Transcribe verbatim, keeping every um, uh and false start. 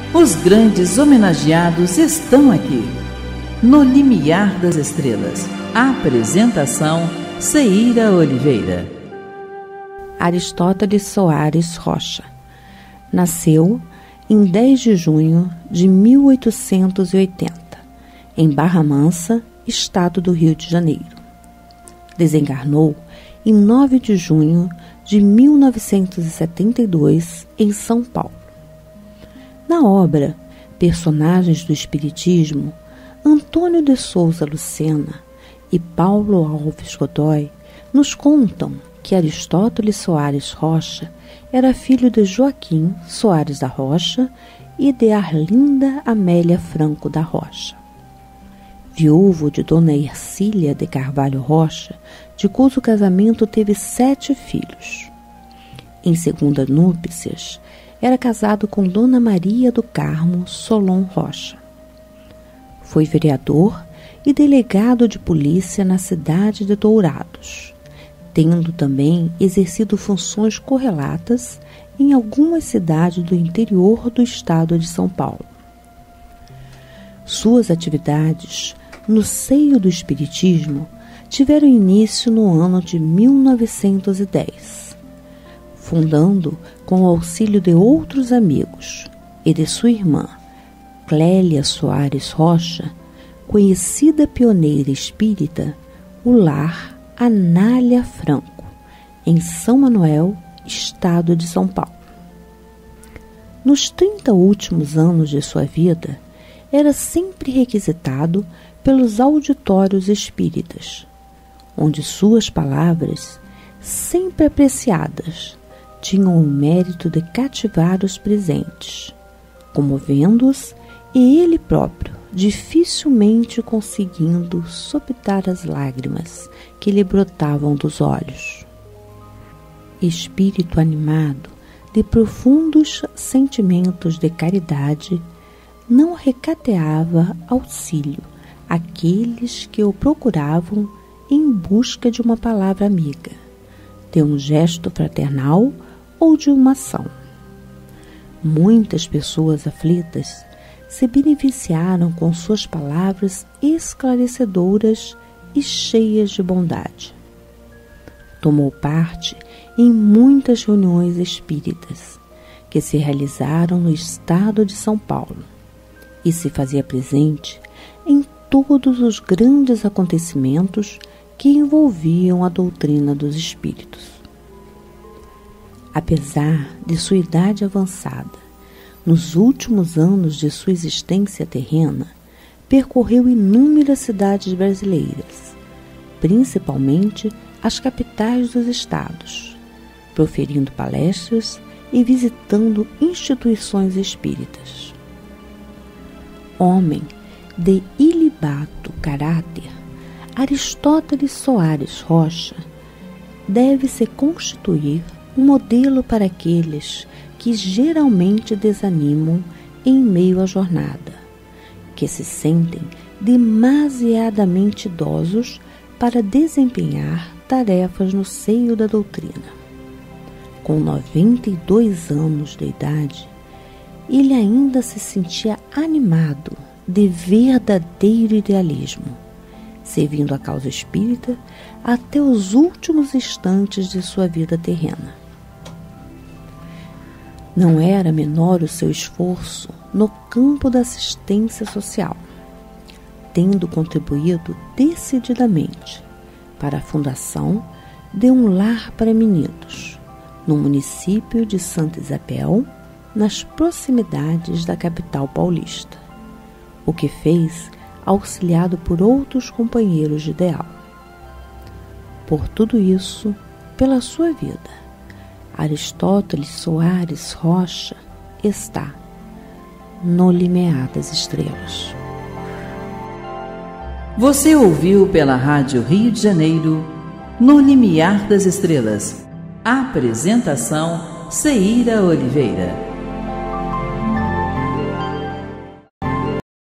Os grandes homenageados estão aqui. No Limiar das Estrelas. Apresentação: Ceira Oliveira. Aristóteles Soares Rocha nasceu em dez de junho de mil oitocentos e oitenta, em Barra Mansa, estado do Rio de Janeiro. Desencarnou em nove de junho de mil novecentos e setenta e dois, em São Paulo. Na obra Personagens do Espiritismo, Antônio de Souza Lucena e Paulo Alves Godoy nos contam que Aristóteles Soares Rocha era filho de Joaquim Soares da Rocha e de Arlinda Amélia Franco da Rocha. Viúvo de Dona Ercília de Carvalho Rocha, de cujo casamento teve sete filhos. Em segunda núpcias, era casado com Dona Maria do Carmo Solon Rocha. Foi vereador e delegado de polícia na cidade de Dourados, tendo também exercido funções correlatas em algumas cidades do interior do estado de São Paulo. Suas atividades no seio do Espiritismo tiveram início no ano de mil novecentos e dez, fundando com o auxílio de outros amigos e de sua irmã, Clélia Soares Rocha, conhecida pioneira espírita, o Lar Anália Franco, em São Manuel, estado de São Paulo. Nos trinta últimos anos de sua vida, era sempre requisitado pelos auditórios espíritas, onde suas palavras, sempre apreciadas, tinham o mérito de cativar os presentes, comovendo-os e ele próprio dificilmente conseguindo soprar as lágrimas que lhe brotavam dos olhos. Espírito animado de profundos sentimentos de caridade, não recateava auxílio àqueles que o procuravam em busca de uma palavra amiga, de um gesto fraternal ou de uma ação. Muitas pessoas aflitas se beneficiaram com suas palavras esclarecedoras e cheias de bondade. Tomou parte em muitas reuniões espíritas que se realizaram no estado de São Paulo e se fazia presente em todos os grandes acontecimentos que envolviam a doutrina dos espíritos. Apesar de sua idade avançada, nos últimos anos de sua existência terrena, percorreu inúmeras cidades brasileiras, principalmente as capitais dos estados, proferindo palestras e visitando instituições espíritas. Homem de ilibato caráter, Aristóteles Soares Rocha deve-se constituir um modelo para aqueles que geralmente desanimam em meio à jornada, que se sentem demasiadamente idosos para desempenhar tarefas no seio da doutrina. Com noventa e dois anos de idade, ele ainda se sentia animado de verdadeiro idealismo, servindo a causa espírita até os últimos instantes de sua vida terrena. Não era menor o seu esforço no campo da assistência social, tendo contribuído decididamente para a fundação de um lar para meninos, no município de Santa Isabel, nas proximidades da capital paulista, o que fez auxiliado por outros companheiros de ideal. Por tudo isso, pela sua vida, Aristóteles Soares Rocha está no Limiar das Estrelas. Você ouviu pela Rádio Rio de Janeiro, No Limiar das Estrelas. Apresentação: Ceira Oliveira.